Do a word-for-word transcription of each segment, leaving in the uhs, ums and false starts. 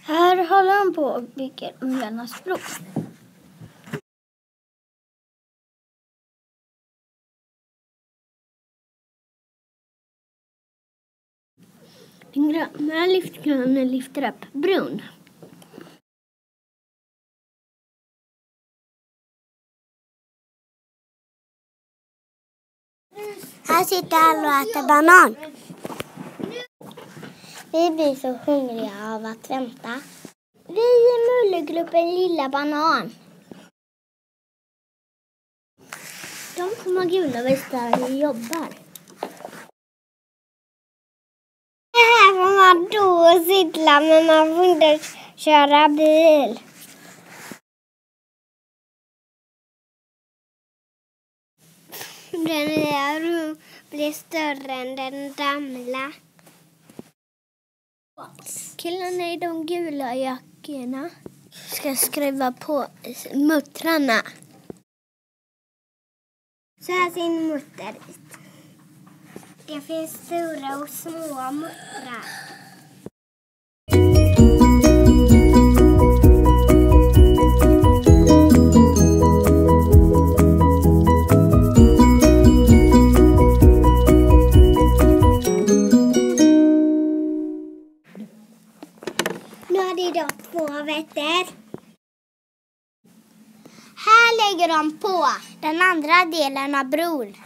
Här håller han på och bygger Ullanas bro. Den gröna lyftkranen lyfter upp bron. Här sitter alla och äter banan. Vi blir så hungriga av att vänta. Vi i mullegruppen Lilla Banan. De som har gula västar jobbar. Här får man då cykla, men man får inte köra bil. Den nya rum blir större än den gamla. Killarna i de gula jackorna ska skriva på muttrarna. Så här ser en mutter ut. Det finns stora och små muttrar. Nu har de då två vetter. Här lägger de på den andra delen av bron.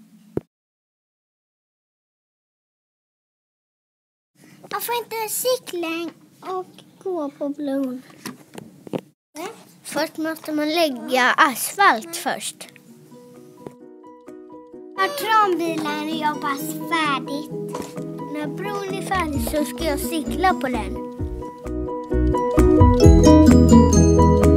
Man får inte cykla och gå på bron. Först måste man lägga asfalt först. När kranbilarna jobbar färdigt. När bron är färdig så ska jag cykla på den.